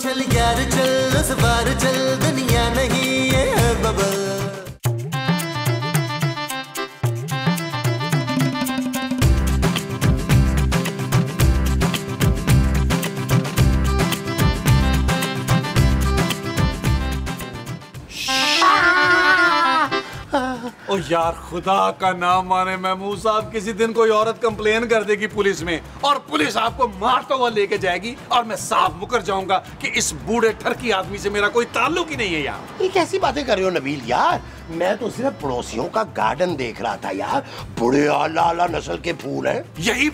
चल यार चल, उस बार चल, दुनिया नहीं ये है बबल। ओ यार खुदा का नाम माने महमूद साहब, किसी दिन कोई औरत कंप्लेन कर देगी पुलिस में और पुलिस आपको मारता हुआ लेके जाएगी और मैं साफ मुकर जाऊंगा कि इस बूढ़े ठरकी आदमी से मेरा कोई ताल्लुक ही नहीं है यार। ये कैसी बातें कर रहे हो नबील यार, मैं तो सिर्फ पड़ोसियों का गार्डन देख रहा था यार, बड़े आला आला नस्ल के फूल हैं।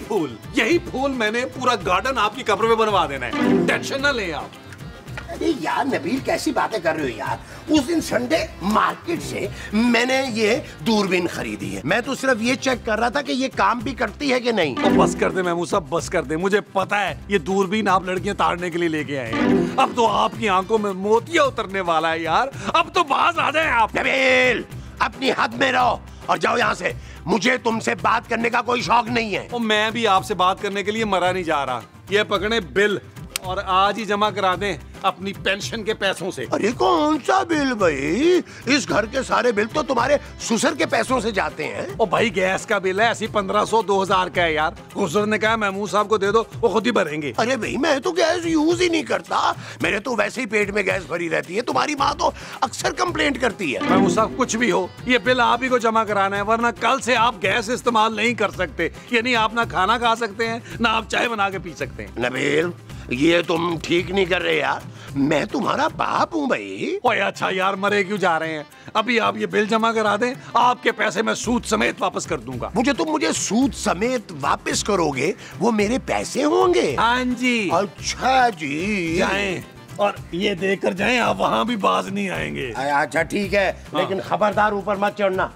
यही फूल मैंने पूरा गार्डन आपकी कब्र में बनवा देना है, टेंशन ना ले आप। अरे यार नबील कैसी बातें कर रहे हो यार, उस दिन संडे मार्केट से मैंने ये दूरबीन खरीदी है, मैं तो सिर्फ ये चेक कर रहा था कि ये काम भी करती है कि नहीं। तो बस कर दे महमूद साहब, बस कर दे, मुझे पता है ये दूरबीन आप लड़कियां ताड़ने के लिए लेके आए हैं। अब तो आपकी आंखों में मोतिया उतरने वाला है यार, अब तो बाज आ जाए आप। नबील अपनी हद में रहो और जाओ यहाँ से, मुझे तुमसे बात करने का कोई शौक नहीं है। और मैं भी आपसे बात करने के लिए मरा नहीं जा रहा। ये पकड़े बिल और आज ही जमा करा दें अपनी पेंशन के पैसों से। अरे कौन सा बिल भाई, इस घर के सारे बिल तो तुम्हारे ससुर के पैसों से जाते हैं। ओ भाई गैस का बिल है, ऐसी 1500-2000 का है यार, ससुर ने कहा महमूद साहब को दे दो, वो खुद ही भरेंगे। अरे भाई मैं तो गैस यूज ही नहीं करता, मेरे तो वैसे ही पेट में गैस भरी रहती है, तुम्हारी माँ तो अक्सर कंप्लेंट करती है। महमूद साहब कुछ भी हो, ये बिल आप ही को जमा कराना है, वरना कल से आप गैस इस्तेमाल नहीं कर सकते। यानी आप ना खाना खा सकते हैं ना आप चाय बना के पी सकते हैं। नबील ये तुम ठीक नहीं कर रहे यार, मैं तुम्हारा बाप हूँ भाई। ओए अच्छा यार, मरे क्यों जा रहे हैं, अभी आप ये बिल जमा करा दें, आपके पैसे मैं सूद समेत वापस कर दूंगा। मुझे सूद समेत वापस करोगे, वो मेरे पैसे होंगे? हाँ जी। अच्छा जी, जाएं और ये देकर जाएं, आप वहाँ भी बाज नहीं आएंगे। अच्छा ठीक है, लेकिन खबरदार ऊपर मत चढ़ना।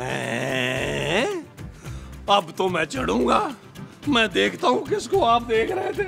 अब तो मैं चढ़ूंगा, मैं देखता हूँ किसको आप देख रहे थे।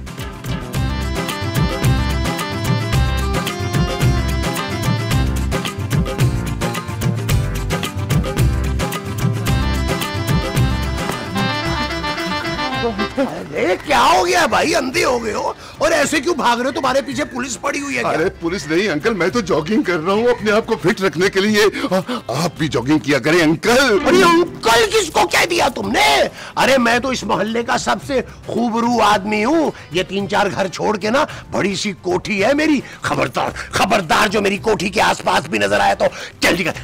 अरे क्या हो गया भाई, अंधे हो गए हो और ऐसे क्यों भाग रहे हो, तुम्हारे पीछे पुलिस पड़ी हुई है क्या? अरे पुलिस नहीं अंकल, मैं तो जॉगिंग कर रहा हूँ अपने आप को फिट रखने के लिए। आप भी जॉगिंग किया करें अंकल। अरे अंकल किसको कह दिया तुमने? अरे मैं तो इस मोहल्ले का सबसे खूबरू आदमी हूँ, ये 3-4 घर छोड़ के ना बड़ी सी कोठी है मेरी, खबरदार खबरदार जो मेरी कोठी के आसपास भी नजर आया तो जल्दी कर।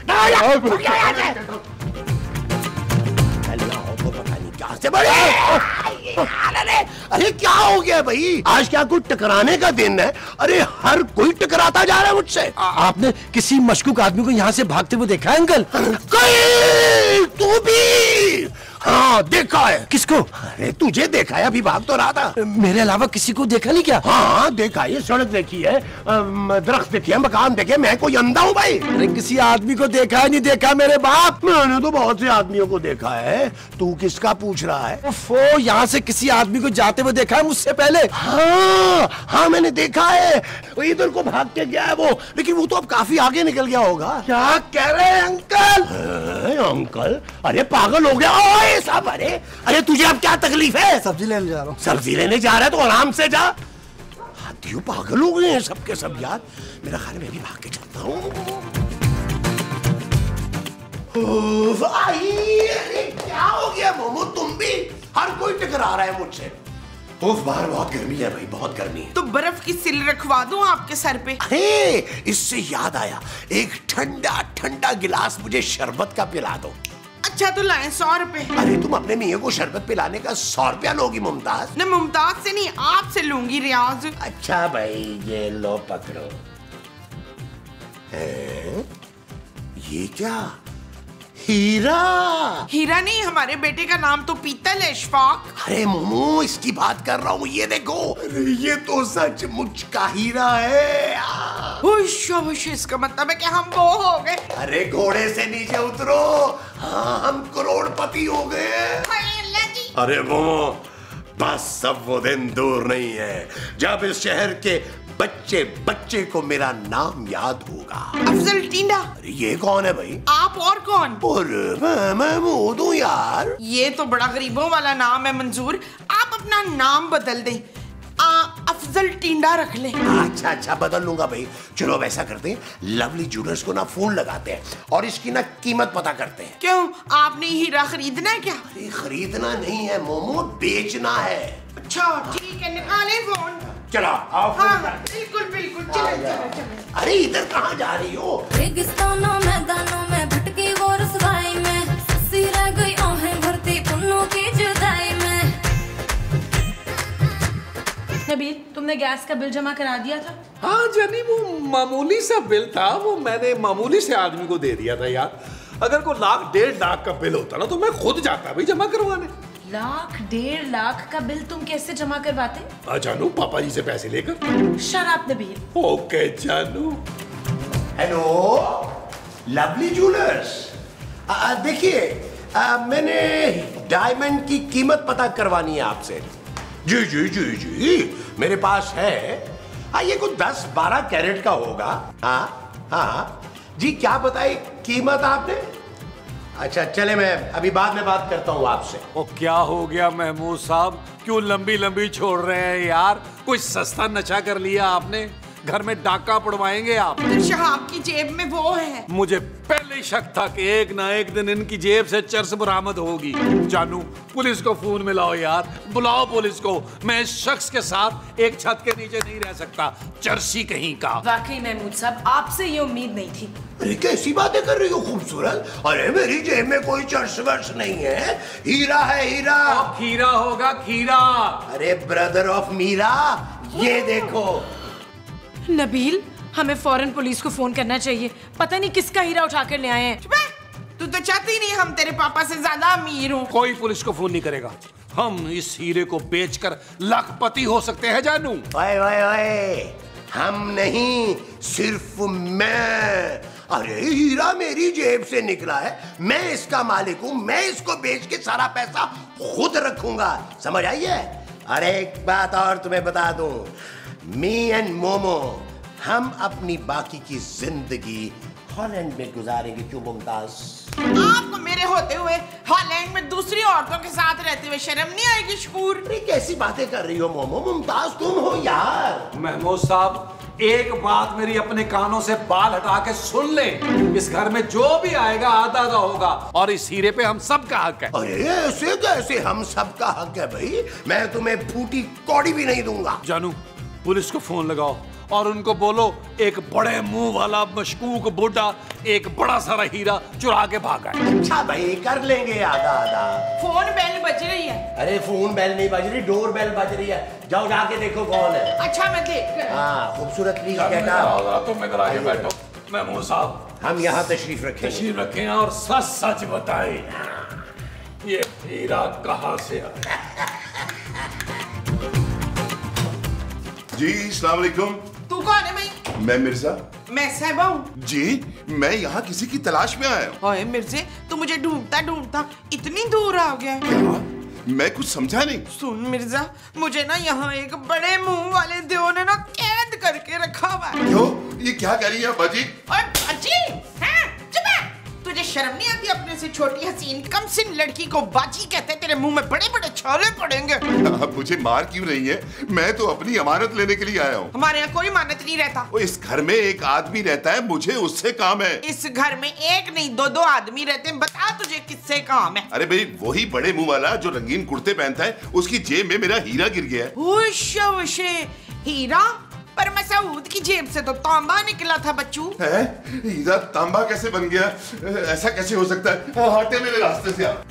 अरे क्या हो गया भाई, आज क्या कोई टकराने का दिन है? अरे हर कोई टकराता जा रहा है मुझसे। आपने किसी मशकूक आदमी को यहाँ से भागते हुए देखा है अंकल? तू भी? हाँ देखा है। किसको? अरे तुझे देखा है, अभी भाग तो रहा था। मेरे अलावा किसी को देखा नहीं क्या? हाँ देखा है, सड़क देखी है, दरख्त देखी है, मकान देखे, मैं कोई अंधा हूँ भाई? अरे किसी आदमी को देखा है नहीं देखा मेरे बाप? मैंने तो बहुत से आदमियों को देखा है, तू किसका पूछ रहा है? वो यहाँ से किसी आदमी को जाते हुए देखा है मुझसे पहले। हाँ मैंने देखा है, वो इधर को भाग के गया है वो, लेकिन वो तो अब काफी आगे निकल गया होगा। क्या कह रहे हैं अंकल? अंकल अरे पागल हो गया सब। अरे तुझे अब क्या तकलीफ है? सब्जी लेने जा रहा हूँ। सब्जी लेने जा रहा है तो आराम से जा। हाथियों पागल हो गए हैं सबके सब यार, मेरा ख्याल मैं भी भाग के चलता हूँ। क्या हो गया मोमो, तुम भी? हर कोई टकरा रहा है मुझसे। बाहर बहुत गर्मी है भाई, बहुत गर्मी है। तो बर्फ की सिल रखवा दूं आपके सर पे? अरे इससे याद आया, एक ठंडा ठंडा गिलास मुझे शरबत का पिला दो। अच्छा तो लाए 100 रुपए। अरे तुम अपने मियां को शरबत पिलाने का 100 रुपया लोगी मुमताज? न मुमताज से नहीं, आपसे लूंगी रियाज। अच्छा भाई ये लो पकड़ो। ये क्या? हीरा? हीरा नहीं, हमारे बेटे का नाम तो पीतल है इशफाक। अरे मोमो इसकी बात कर रहा हूँ, ये देखो, ये तो सचमुच का हीरा है। इसका मतलब है कि हम वो हो गए। अरे घोड़े से नीचे उतरो, हाँ हम करोड़पति हो गए। अरे मोमो बस सब वो दिन दूर नहीं है जब इस शहर के बच्चे बच्चे को मेरा नाम याद होगा। अफजल टींडा। ये कौन है भाई? आप और कौन? और मैं महमूद हूँ यार। ये तो बड़ा गरीबों वाला नाम है मंजूर, आप अपना नाम बदल दें। अफजल टींडा रख ले। अच्छा अच्छा बदल लूंगा भाई। चलो अब ऐसा करते हैं, लवली ज्वेलर्स को ना फोन लगाते हैं और इसकी ना कीमत पता करते हैं। क्यों, आपने हीरा खरीदना है क्या? अरे खरीदना नहीं है मोमो, बेचना है। अच्छा ठीक है, निकाले फोन। चलो आओ। हाँ बिल्कुल बिल्कुल, चलो चलो चलो। अरे इधर कहाँ जा रही हो? रेगिस्तानों मैदानों में भटकी वो रसवाई में, सस्सी रह गई आहें भरती पुन्नों की जुदाई में। नबील, तुमने गैस का बिल जमा करा दिया था? हाँ जानी, वो मामूली सा बिल था, वो मैंने मामूली से आदमी को दे दिया था यार। अगर कोई 1 लाख 1.5 लाख का बिल होता ना तो मैं खुद जाता भाई जमा करवाने। 1 लाख 1.5 लाख का बिल तुम कैसे जमा करवाते? जानू, पापा जी से पैसे लेकर। शराब नबील। ओके जानू। हेलो लवली ज्वेलर्स, देखिए मैंने डायमंड की कीमत पता करवानी है आपसे। जी जी जी जी मेरे पास है। ये कुछ 10-12 कैरेट का होगा। हाँ हाँ जी, क्या बताई कीमत आपने? अच्छा चले, मैं अभी बाद में बात करता हूँ आपसे। वो क्या हो गया महमूद साहब, क्यों लंबी लंबी छोड़ रहे हैं यार? कोई सस्ता नशा कर लिया आपने? घर में डाका पड़वाएंगे आप? शहाब की जेब में वो है। मुझे पहले ही शक था कि एक ना एक दिन इनकी जेब से चर्स बरामद होगी। जानू, पुलिस को फोन मिलाओ यार, बुलाओ पुलिस को। मैं इस शख्स के साथ एक छत के नीचे नहीं रह सकता, चर्सी कहीं का। वाकई महमूद साहब, आपसे ये उम्मीद नहीं थी। अरे कैसी बातें कर रही हो खूबसूरत? अरे मेरी जेब में कोई चर्स वर्स नहीं है, हीरा है हीरा। खीरा होगा खीरा। अरे ब्रदर ऑफ मीरा, ये देखो। नबील, हमें फौरन पुलिस को फोन करना चाहिए। पता नहीं किसका हीरा उठा कर ले आए हैं। तू तो चाहती नहीं हम तेरे पापा से ज्यादा अमीर हो। कोई पुलिस को फोन नहीं करेगा। हम इस हीरे को बेचकर लाखपति हो सकते हैं जानू। ओए ओए ओए, हम नहीं, सिर्फ मैं। अरे हीरा मेरी जेब से निकला है, मैं इसका मालिक हूँ। मैं इसको बेच के सारा पैसा खुद रखूंगा, समझ आई है? अरे एक बात और तुम्हें बता दूं, मी एंड मोमो हम अपनी बाकी की जिंदगी हॉलैंड में गुजारेंगे। क्यों मुमताज? आपको मेरे होते हुए हॉलैंड में दूसरी औरतों के साथ रहते हुए शर्म नहीं आएगी? शकूर, कैसी बातें कर रही हो मोमो? मुमताज तुम हो यार। महमूद साहब, एक बात मेरी अपने कानों से बाल हटा के सुन ले। इस घर में जो भी आएगा आधा आधा होगा और इस हीरे पे हम सब का हक है। अरे ऐसे कैसे हम सब का हक है भाई? मैं तुम्हें फूटी कौड़ी भी नहीं दूंगा। जानू, पुलिस को फोन लगाओ और उनको बोलो एक बड़े मुंह वाला मशकूक बुड्ढा एक बड़ा सारा हीरा चुरा के भागा है। अच्छा भाई, कर लेंगे आधा आधा। फोन बेल बज रही है। अरे फोन बेल नहीं बज रही, डोर बेल बज रही है। जाओ जाके देखो कौन है। अच्छा मैं देख। हाँ खूबसूरत प्लीज कहना। तुम इधर आइए, बैठो। महमूद साहब, हम यहाँ तशरीफ रखें और सच सच बताएं, ये हीरा कहाँ से आया? जी अस्सलाम वालेकुम। तू कौन है भाई? मैं मिर्जा। मैं सहबा हूँ। जी मैं यहाँ किसी की तलाश में आया हूँ। ओए मिर्जे, तू मुझे ढूंढता ढूंढता इतनी दूर आ गया। क्या? मैं कुछ समझा नहीं। सुन मिर्जा, मुझे ना यहाँ एक बड़े मुंह वाले देव ने ना कैद करके रखा हुआ है। क्यों? ये क्या कह रही है बाजी? ओए बाजी, हैं? चुप है। तुझे शर्म नहीं आती अपने से छोटी हसीन कम सिन लड़की को बाजी कहते? तेरे मुंह में बड़े बड़े छाले पड़ेंगे। अब मुझे मार क्यों रही है? मैं तो अपनी अमानत लेने के लिए आया हूँ। हमारे यहाँ कोई मानत नहीं रहता। इस घर में एक आदमी रहता है, मुझे उससे काम है। इस घर में एक नहीं दो आदमी रहते हैं। बता तुझे किससे काम है? अरे भाई, वही बड़े मुंह वाला जो रंगीन कुर्ते पहनता है, उसकी जेब में मेरा हीरा गिर गया है। हीरा? पर मसूद की जेब से तो तांबा निकला था बच्चू। है? हीरा तांबा कैसे बन गया? ऐसा कैसे हो सकता है? हटे मेरे रास्ते से आप।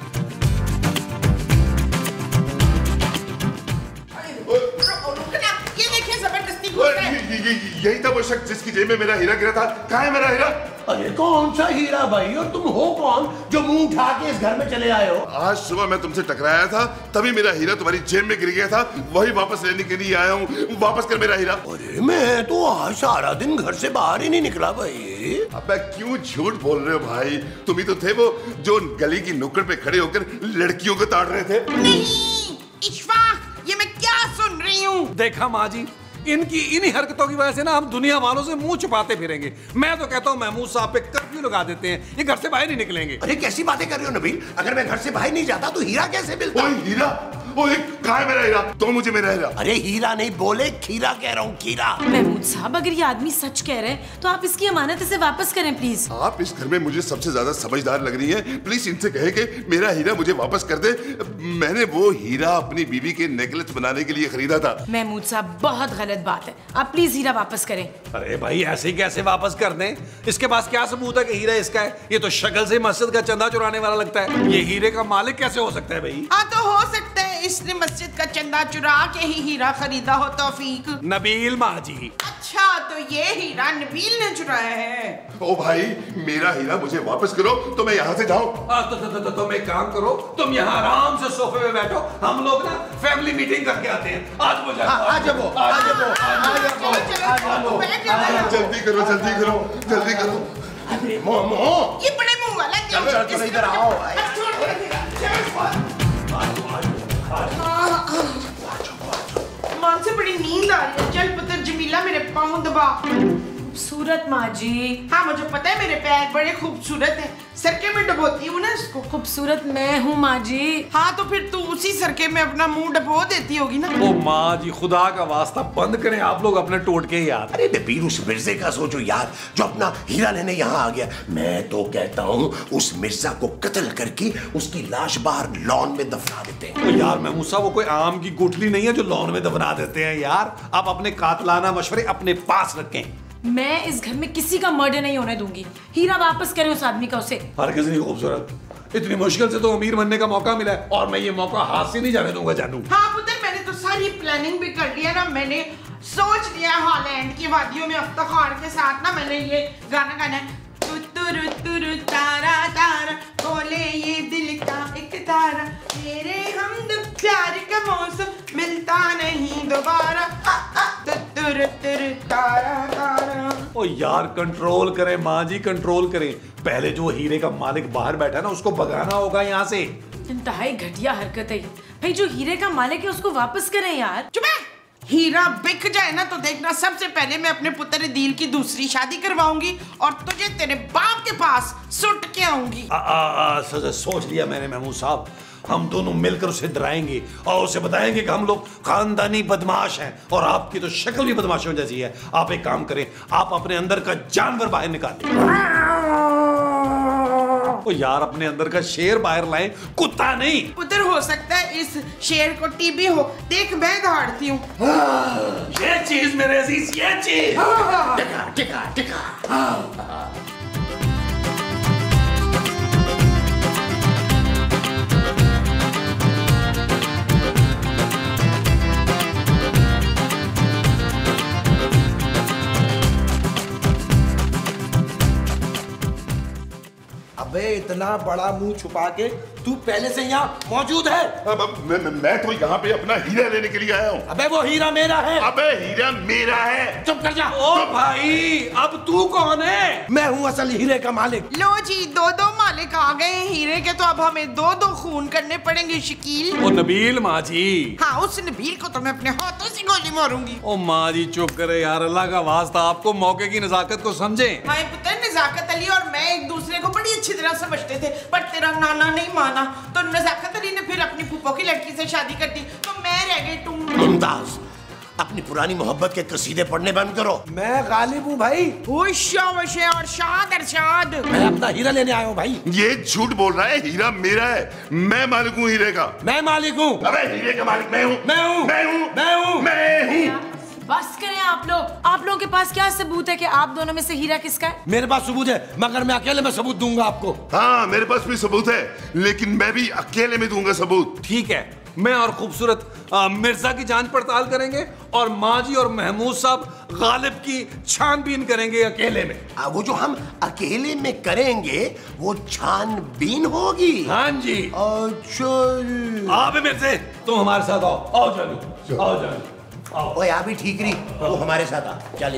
ये देखिए जबरदस्ती यही था वो शख्स जिसकी जेब में मेरा हीरा गिरा था। कहाँ है मेरा हीरा? अरे कौन सा हीरा भाई? और तुम हो कौन जो मुंह उठा के इस घर में चले आए हो? आज सुबह मैं तुमसे टकराया था, तभी मेरा हीरा तुम्हारी जेब में गिर गया था। वही वापस लेने के लिए आया हूँ। वापस कर मेरा हीरा। अरे मैं तो आज सारा दिन घर से बाहर ही नहीं निकला भाई। अबे क्यों झूठ बोल रहे हो भाई? तुम ही तो थे वो जो गली की नुक्कड़ पे खड़े होकर लड़कियों को ताड़ रहे थे। नहीं इशफाक, ये मैं क्या सुन रही हूँ? देखा माँ जी, इनकी इन्हीं हरकतों की वजह से ना हम दुनिया वालों से मुंह छुपाते फिरेंगे। मैं तो कहता हूँ महमूद साहब पे कर्फ्यू लगा देते हैं, ये घर से बाहर नहीं निकलेंगे। अरे कैसी बातें कर रहे हो नबील? अगर मैं घर से बाहर नहीं जाता तो हीरा कैसे मिलता? हीरा? ओए कहाँ है मेरा हीरा? तो मुझे मेरा हीरा। अरे हीरा नहीं बोले, खीरा कह रहा हूँ, खीरा। महमूद साहब, अगर ये आदमी सच कह रहे हैं तो आप इसकी अमानत इसे वापस करें प्लीज। आप इस घर में मुझे सबसे ज्यादा समझदार लग रही हैं। प्लीज इनसे कहे कि मेरा हीरा मुझे वापस कर दे। मैंने वो हीरा अपनी बीवी के नेकलेस बनाने के लिए खरीदा था। महमूद साहब, बहुत गलत बात है, आप प्लीज हीरा वापस करें। अरे भाई, ऐसे ही कैसे वापस कर दें? इसके पास क्या सबूत है कि हीरा इसका है? ये तो शक्ल से मस्जिद का चंदा चुराने वाला लगता है। ये हीरे का मालिक कैसे हो सकता है भाई? हाँ तो हो सकता है इसने मस्जिद का चंदा चुरा के ही हीरा खरीदा हो तौफीक। नबील माँ जी। अच्छा, तो ये हीरा नबील ने चुराया है? ओ भाई, मेरा हीरा मुझे वापस करो तो मैं यहाँ से जाऊँ। तुम एक काम करो, तुम यहाँ आराम से सोफे में बैठो, हम लोग ना फैमिली मीटिंग करके आते हैं। आज मुझे जल्दी करो, जल्दी करो, जल्दी करो। अरे मोमो, ये बड़े मुंह वाला चलो इधर आओ। मां से बड़ी नींद आ रही है। चल पुत्र जमीला, मेरे पाँव दबा। खूबसूरत माँ जी। हाँ मुझे पता है, मेरे पैर बड़े खूबसूरत हैं। सरके में डुबोती हूँ ना इसको। खूबसूरत मैं हूँ माँ जी। हाँ तो फिर तू उसी सरके में अपना मुंह डुबो देती होगी ना। ओ माँ जी, खुदा का वास्ता बंद करें आप लोग अपने टोटके यार। अरे नबील, उस मिर्जे का सोचो यार, जो अपना हीरा लेने यहाँ आ गया। मैं तो कहता हूँ उस मिर्जा को कत्ल करके उसकी लाश बाहर लॉन में दफना देते हैं। ओ यार महमूद साहब, वो कोई आम की गुठली नहीं है जो लॉन में दफना देते हैं यार। आप अपने कातलाना मशवरे अपने पास रखें। मैं इस घर में किसी का मर्डर नहीं होने दूंगी। हीरा वापस करें उस आदमी का उसे। हर किसी खूबसूरत, इतनी मुश्किल से तो अमीर बनने का मौका मिला है और मैं ये मौका हाथ से नहीं जाने दूंगा जानू। हाँ पुत्र, मैंने तो सारी प्लानिंग भी कर लिया ना। मैंने सोच लिया हॉलैंड की वादियों में इफ्तिखार के साथ ना मैंने ये गाना गाना है। तुरु तुरु तारा तारा बोले ये दिल का एक तारा, मेरे हमद प्यार का मौसम मिलता नहीं दोबारा। तुरु तुरु तारा तारा। ओ यार कंट्रोल करें माँ जी, कंट्रोल करें। पहले जो हीरे का मालिक बाहर बैठा है ना, उसको भगाना होगा यहाँ से। इंतहाई घटिया हरकत है भाई। जो हीरे का मालिक है उसको वापस करें यार। चुप है। हीरा बिक जाए ना तो देखना, सबसे पहले मैं अपने पुत्र दिल की दूसरी शादी करवाऊंगी और तुझे तेरे बाप के पास सुट के आऊंगी। सोच लिया मैंने महमूद साहब, हम दोनों मिलकर उसे डराएंगे और उसे बताएंगे कि हम लोग खानदानी बदमाश हैं और आपकी तो शक्ल भी बदमाशों जैसी है। आप एक काम करें, आप अपने अंदर का जानवर बाहर निकालें। ओ यार, अपने अंदर का शेर बाहर लाएं, कुत्ता नहीं। पुत्र, हो सकता है इस शेर को टीबी हो। देख मैं दहाड़ती हूँ। ये चीज मेरे अजीज, ये चीज। टिका टिका टिका। अबे इतना बड़ा मुंह छुपा के तू पहले से यहाँ मौजूद है? मैं तो यहाँ पे अपना हीरा लेने के लिए आया हूँ। अबे वो हीरा मेरा है। अबे हीरा मेरा है। चुप कर जा। ओ भाई, अब तू कौन है? मैं हूँ असल हीरे का मालिक। लो जी, दो दो मालिक आ गए हैं हीरे के, तो अब हमें दो दो खून करने पड़ेंगे शकील। ओ नबील माँ जी। हाँ, उस नबील को तो मैं अपने हाथों से गोली मारूंगी। ओ माँ जी चुप करे यार, अल्लाह का वास्ता, आपको मौके की नजाकत को समझे। हमारे पुत्र नजाकत अली और मैं एक दूसरे को बड़ी अच्छी तरह समझते थे, पर तेरा नाना नहीं माना तो नजाकत अली ने फिर अपनी फूफो की लड़की से शादी कर दी, तो मैं रह गई तुम। मुमताज, अपनी पुरानी मोहब्बत के कसीदे पढ़ने बंद करो। मैं गालिब हूँ भाई। वशे और शाद अरशाद। मैं अपना हीरा लेने आया हूँ भाई। ये झूठ बोल रहा है, हीरा मेरा है। मैं मालिक हूँ हीरे का। मैं मालिक हूँ। अबे हीरे का मालिक मैं हूँ। मैं हूँ। मैं हूँ। मैं हूँ। मैं हूँ। बस करें आप लोग। आप लोगों के पास क्या सबूत है कि आप दोनों में से हीरा किसका है? मेरे पास सबूत है, मगर मैं अकेले में सबूत दूंगा आपको। हाँ, मेरे पास भी सबूत है, लेकिन मैं भी अकेले में दूंगा सबूत। ठीक है, मैं और खूबसूरत मिर्जा की जांच पड़ताल करेंगे और माँ जी और महमूद साहब गालिब की छानबीन करेंगे अकेले में। वो जो हम अकेले में करेंगे वो छानबीन होगी। हाँ जी। अच्छा। आप मिर्जे, तुम हमारे साथ आओ। आओ जानू, आओ जानू। ओए आ भी ठीक रही, वो हमारे साथ आ। चल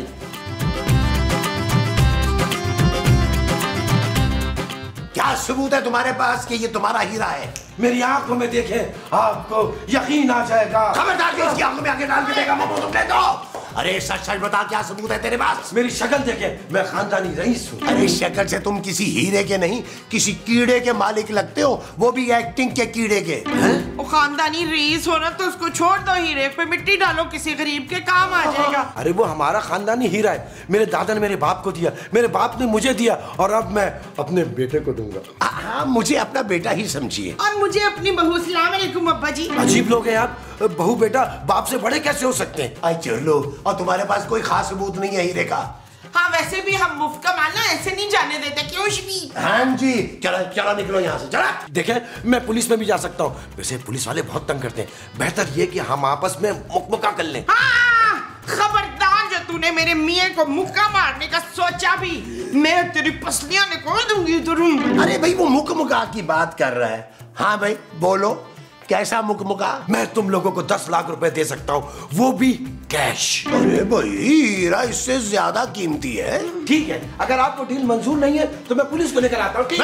क्या सबूत है तुम्हारे पास कि ये तुम्हारा हीरा है? मेरी आंखों में देखे आपको यकीन आ जाएगा। खबरदार, इसकी आंखों में आगे डाल के देगा। मोमो तुम ले दो। अरे सच सच बता, क्या सबूत है तेरे पास? मेरी शक्ल देखे, मैं खानदानी रईस हूँ। अरे शक्ल से तुम किसी हीरे के नहीं, किसी कीड़े के मालिक लगते हो, वो भी एक्टिंग के कीड़े के। वो खानदानी रईस हो ना तो उसको छोड़ दो, हीरे पे मिट्टी डालो, किसी गरीब के काम आ जाएगा। अरे वो हमारा खानदानी हीरा है, मेरे दादा ने मेरे बाप को दिया, मेरे बाप ने मुझे दिया, और अब मैं अपने बेटे को दूंगा। हाँ, मुझे अपना बेटा ही समझिए। और मुझे अपनी बहू। सलाम अलैकुम अब्बा जी। अजीब लोग हैं आप, बहू बेटा बाप से बड़े कैसे हो सकते हैं? अच्छा लो, और तुम्हारे पास कोई खास सबूत नहीं है हीरे का? हाँ, वैसे भी हम मुफ्त का माल ना ऐसे नहीं जाने देते, क्यों शबी? हाँ जी, चलो चलो निकलो यहाँ से, चला। देखें, मैं पुलिस में भी जा सकता हूँ, वैसे पुलिस वाले बहुत तंग करते हैं, बेहतर ये कि हम आपस में मुक्का कर लें। हाँ, खबरदार जो तूने मेरे मियाँ को मुक्का मारने का सोचा भी, मैं तेरी पसलियाँ निकाल दूंगी तुरंत। अरे भाई, वो मुक्का की बात कर रहा है। हाँ भाई बोलो, कैसा मुक्का? मैं तुम लोगों को 10 लाख रुपए दे सकता हूँ, वो भी कैश। अरे भाई, हीरा इससे ज्यादा कीमती है। ठीक है, अगर आपको डील मंजूर नहीं है तो मैं पुलिस को लेकर आता हूँ।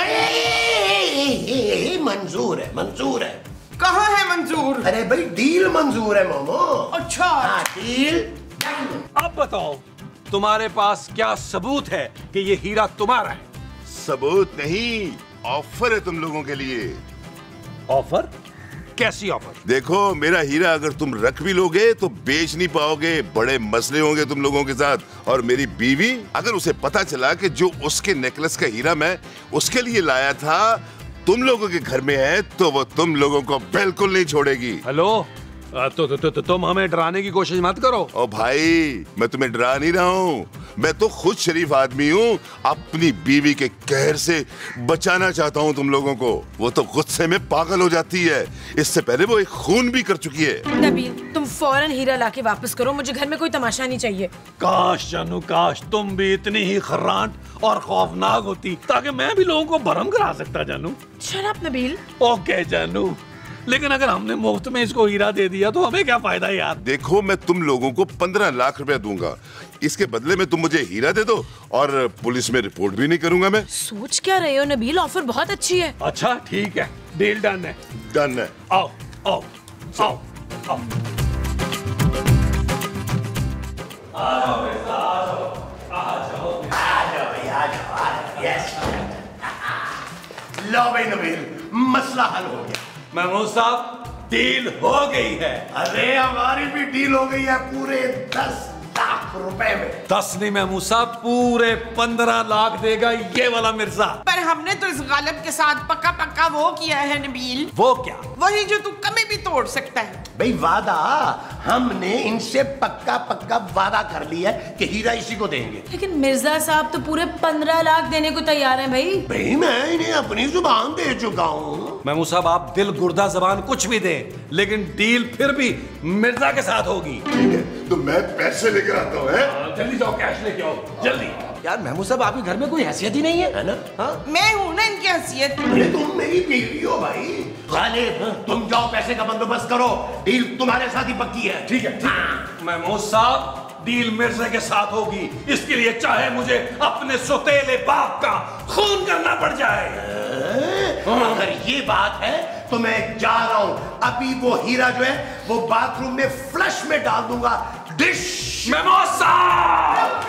मंजूर है, मंजूर है। कहाँ है मंजूर? अरे भाई, डील मंजूर है मोमो। अच्छा, हाँ, डील। अब बताओ, तुम्हारे पास क्या सबूत है कि ये हीरा तुम्हारा है? सबूत नहीं, ऑफर है तुम लोगों के लिए। ऑफर? कैसी ऑफर? देखो, मेरा हीरा अगर तुम रख भी लोगे तो बेच नहीं पाओगे, बड़े मसले होंगे तुम लोगों के साथ। और मेरी बीवी, अगर उसे पता चला कि जो उसके नेकलेस का हीरा मैं उसके लिए लाया था तुम लोगों के घर में है, तो वो तुम लोगों को बिल्कुल नहीं छोड़ेगी। हेलो, तो तुम हमें डराने की कोशिश मत करो। ओ भाई, मैं तुम्हें डरा नहीं रहा हूँ, मैं तो खुद शरीफ आदमी हूँ, अपनी बीवी के कहर से बचाना चाहता हूँ तुम लोगों को। वो तो गुस्से में पागल हो जाती है, इससे पहले वो एक खून भी कर चुकी है। नबील, तुम फौरन हीरा लाके वापस करो, मुझे घर में कोई तमाशा नहीं चाहिए। काश जानू, काश तुम भी इतनी ही खर्राट और खौफनाक होती ताकि मैं भी लोगों को भरम करा सकता। जानू, शट अप नबील। ओके जानू, लेकिन अगर हमने मुफ्त में इसको हीरा दे दिया तो हमें क्या फायदा यार? देखो, मैं तुम लोगों को 15 लाख रुपया दूंगा, इसके बदले में तुम मुझे हीरा दे दो और पुलिस में रिपोर्ट भी नहीं करूंगा मैं। सोच क्या रहे हो नबील, ऑफर बहुत अच्छी है। अच्छा ठीक है, डील डन है। डन है। आओ आओ आओ आओ। लो भाई नबील, मसला हल हो गया। महमूद साहब, डील हो गई है। अरे हमारी भी डील हो गई है, पूरे 10 लाख रुपए में। 10 नहीं महमूद साहब, पूरे 15 लाख देगा ये वाला मिर्जा। पर हमने तो इस गालिब के साथ पक्का पक्का वो किया है नबील। वो क्या? वही जो तू कभी भी तोड़ सकता है। भाई वादा, हमने इनसे पक्का पक्का वादा कर लिया है कि हीरा इसी को देंगे। लेकिन मिर्जा साहब तो पूरे 15 लाख देने को तैयार हैं भाई। भाई मैं इन्हें अपनी जुबान दे चुका हूँ। महमूद साहब, आप दिल गुर्दा जबान कुछ भी दें, लेकिन डील फिर भी मिर्जा के साथ होगी। ठीक है, तो मैं पैसे लेकर आता हूँ। जल्दी जाओ, कैश लेके आओ जल्दी। यार महमूद साहब, आपके घर में कोई हैसियत ही नहीं है ना? हाँ, मैं हूँ ना इनकी हैसियत। अरे तुम मेरी बीवी हो भाई। गालिब, तुम जाओ पैसे का बंदोबस्त करो, डील तुम्हारे साथ ही पक्की है। ठीक है। महमूद साहब, डील मिर्जा के साथ होगी, इसके लिए चाहे मुझे अपने सौतेले बाप का खून करना पड़ जाए। अगर ये बात है तो मैं जा रहा हूँ, अभी वो हीरा जो है वो बाथरूम में फ्लश में डाल दूंगा। डिश। महमूद साहब,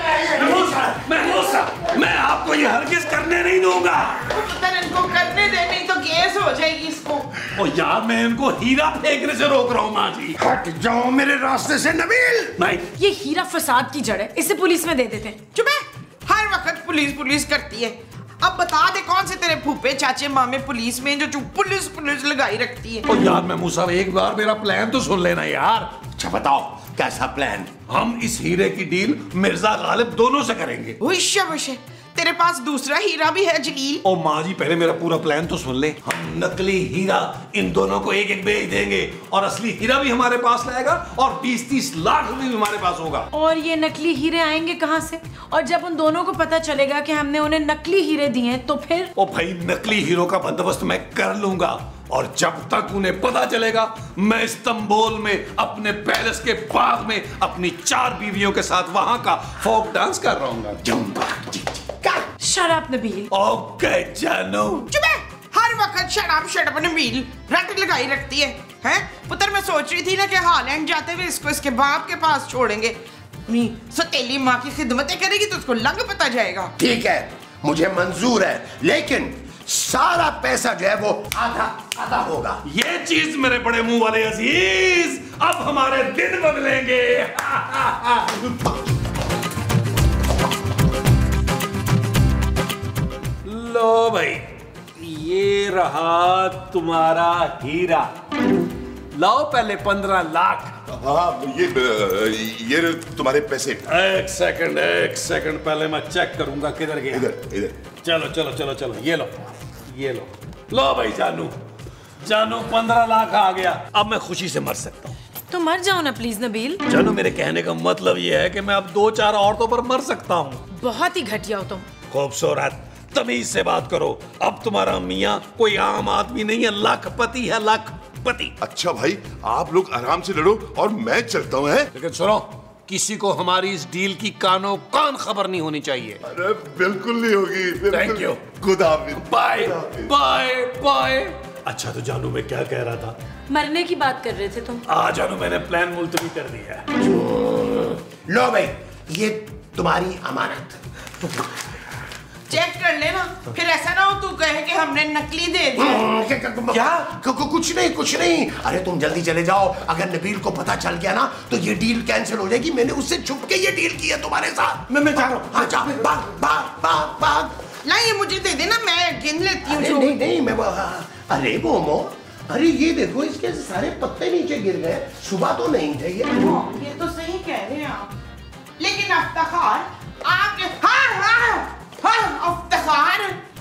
महमूद साहब, मैं आपको ये हरगिज करने नहीं दूंगा। अगर इनको करने दे, नहीं तो गैस हो जाएगी इसको। ओ यार, मैं इनको हीरा फेंकने से रोक रहा हूँ माँ जी। हट जाओ मेरे रास्ते से नबील। नहीं, ये हीरा फसाद की जड़ है, इसे पुलिस में दे देते हैं। चुप है, हर वक्त पुलिस पुलिस करती है। अब बता दे, कौन से तेरे फूफे चाचे मामे पुलिस में जो पुलिस पुलिस लगाई रखती है? ओ यार महमूद साहब, एक बार मेरा प्लान तो सुन लेना यार। अच्छा बताओ, कैसा प्लान? हम इस हीरे की डील मिर्जा गालिब दोनों से करेंगे। वुश वुश, तेरे पास दूसरा हीरा भी है जलील। ओ माँ जी, पहले मेरा पूरा प्लान तो सुन ले। हम नकली हीरा इन दोनों को एक एक बेच देंगे और असली हीरा भी हमारे पास लाएगा और 20-30 लाख रुपए भी हमारे पास होगा। और ये नकली हीरे आएंगे कहाँ से? और जब उन दोनों को पता चलेगा कि हमने उन्हें नकली हीरे दिए हैं तो फिर? ओ भाई, नकली हीरो का बंदोबस्त मैं कर लूंगा, और जब तक उन्हें पता चलेगा मैं इस्तांबुल में अपने पैलेस के बाग में अपनी 4 बीवियों के साथ वहां का फोक डांस कर रहा हूँ। Shut up Nabeel. ओके जानू। चुप है, हर वक्त शराब शराब नबील रट लगाई रखती है। हैं? पुत्र मैं सोच रही थी ना कि हॉलैंड जाते हुए इसको इसके बाप के पास छोड़ेंगे। सतीली माँ की खिदमतें करेगी तो उसको लंग पता जाएगा। ठीक है, मुझे मंजूर है, लेकिन सारा पैसा जो है वो आधा आधा होगा। ये चीज मेरे बड़े मुंह वाले अजीज, अब हमारे दिन बदलेंगे। लो भाई, ये रहा तुम्हारा हीरा। लाओ पहले 15 लाख। हाँ, ये तुम्हारे पैसे। एक सेकंड पहले मैं चेक करूंगा किधर गया। इधर। चलो चलो चलो चलो, ये लो भाई जानू 15 लाख आ गया। अब मैं खुशी से मर सकता हूँ। तो मर जाओ ना प्लीज नबील। जानू, मेरे कहने का मतलब ये है कि मैं अब 2-4 औरतों पर मर सकता हूँ। बहुत ही घटिया हो तुम। खूबसूरत, तमीज से बात करो। अब तुम्हारा मियाँ कोई आम आदमी नहीं है, लाखपति है, लाखपति। अच्छा भाई, आप लोग आराम से लड़ो और मैं चलता हूँ। लेकिन सुनो, किसी को हमारी इस डील की कानो कान खबर नहीं होनी चाहिए। अरे बिल्कुल नहीं होगी। Thank you. खुदा हाफिज़। Bye bye bye. अच्छा तो जानू, मैं क्या कह रहा था? मरने की बात कर रहे थे तुम। जानू, मैंने प्लान मुलतवी कर दिया है। लो भाई, ये तुम्हारी अमानत। चेक कर लेना, फिर ऐसा ना हो तू कहे कि हमने नकली दे दिया। क्या? कुछ नहीं। अरे तुम जल्दी चले जाओ, अगर नबील को पता चल गया ना तो ये डील कैंसिल हो जाएगी। मैंने उससे छुप के ये डील की है तुम्हारे साथ। मैं जा रहा हूँ। हाँ जा, भाग। ला ये मुझे दे देना, मैं गिन लेती हूँ। नहीं मैं अरे मोमो, अरे ये देखो, इसके सारे पत्ते नीचे गिर गए। सुबह तो नहीं थे ये तो सही कह रहे हैं आप, लेकिन अफ्तार आपके अफ्तार।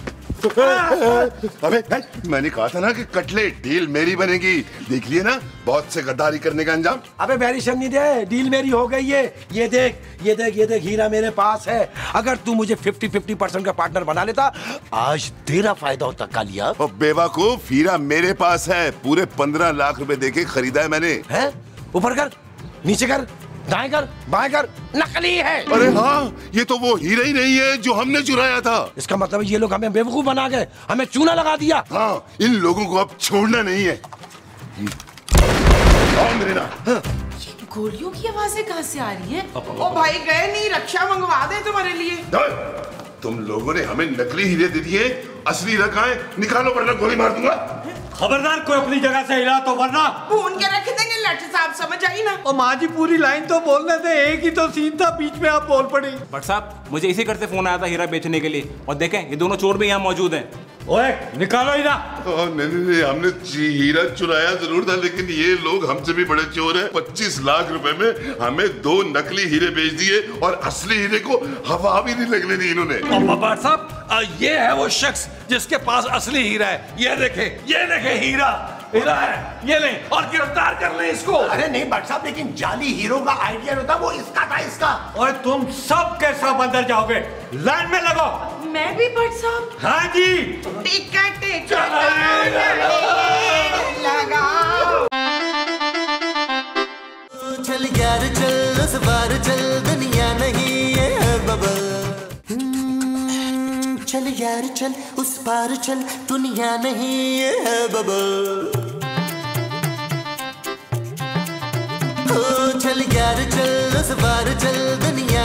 अबे मैंने कहा था ना कि कटलेट डील मेरी बनेगी। देख लिए ना, बहुत से गद्दारी करने का अंजाम। अबे मेरी शर्नी दे, डील मेरी हो गई है। ये देख हीरा मेरे पास है। अगर तू मुझे 50-50% का पार्टनर बना लेता, आज तेरा फायदा होता कालिया। और बेवकूफ, हीरा मेरे पास है। पूरे 15 लाख रुपए देके खरीदा है मैंने। है? ऊपर कर, नीचे कर, दाएं कर, बाएं कर, नकली है। अरे हाँ, ये तो वो हीरा ही नहीं है जो हमने चुराया था। इसका मतलब ये लोग हमें बेवकूफ बना गए, हमें चूना लगा दिया। हाँ, इन लोगों को अब छोड़ना नहीं है। मेरे ना। गोलियों की आवाजें कहाँ से आ रही हैं? ओ भाई गए नहीं, रक्षा मंगवा दे तुम्हारे लिए। तुम लोगों ने हमें नकली हीरे दे दिए, असली हीरा कहाँ है? निकालो वरना गोली मार दूंगा। खबरदार, कोई अपनी जगह से हिला तो वरना भून के रख देंगे। लट साहब समझ आई ना? और माँ जी पूरी लाइन तो बोलने थे, एक ही तो सीन था, बीच में आप बोल पड़ी। बट साहब, मुझे इसी घर से फोन आया था हीरा बेचने के लिए, और देखें ये दोनों चोर भी यहाँ मौजूद हैं। ओए निकालो हीरा। नहीं, हमने हीरा चुराया जरूर था, लेकिन ये लोग हमसे भी बड़े चोर हैं। 25 लाख रुपए में हमें 2 नकली हीरे बेच दिए और असली हीरे को हवा भी नहीं लगने दी इन्होंने। भट्ट साहब, ये है वो शख्स जिसके पास असली हीरा है। ये देखे हीरा है, ये ले और गिरफ्तार कर ले इसको। अरे नहीं भट्ट साहब, लेकिन जाली हीरो का आइडिया होता वो इसका था, इसका। और तुम सब के सब अंदर जाओगे, लाइन में लगो। मैं भी भट्ट साहब? हाँ जी। टिकट लगाओ। चल यार चल, उस बार चल, दुनिया नहीं है बबल। चल यार चल, उस पार चल, दुनिया नहीं है बबल। चल यार चल, उस बार चल, दुनिया